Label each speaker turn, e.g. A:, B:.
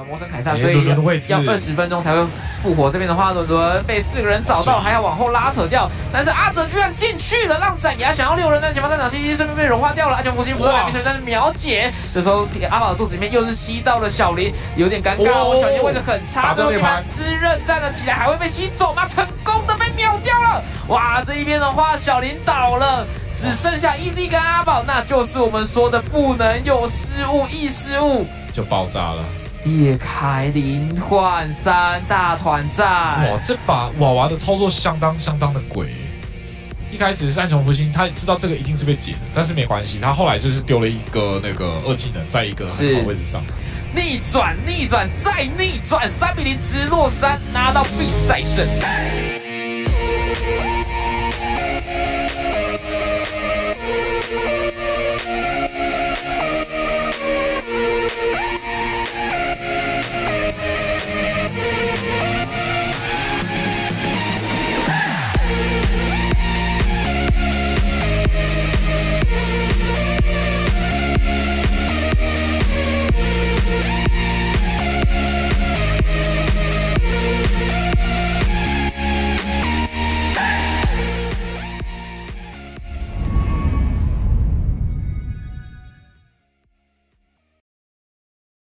A: 魔神凯撒，所以要20分钟才会复活。这边的话，伦伦被4个人找到，还要往后拉扯掉，但是阿哲居然进去了，让斩牙想要6人，但前方战场西西顺便被融化掉了。安全福星不到2名球员，但是秒解。这时候阿宝的肚子里面又是吸到了小林，有点尴尬。我小林位置很差，最后这边之刃站了起来，还会被吸走吗？成功的被秒掉了。哇，这一边的话，小林倒了。只剩下 EZ 跟阿宝，那就是我们说的不能有失误，一失误
B: 就爆炸了。
A: 裂开灵幻3大团战，
B: 哇，这把娃娃的操作相当的鬼。一开始是暗雄福星，他知道这个一定是被解的，但是没关系，他后来就是丢了一个那个2技能在一个很好的位置上，
A: 逆转再逆转，3比0直落3，拿到比赛胜。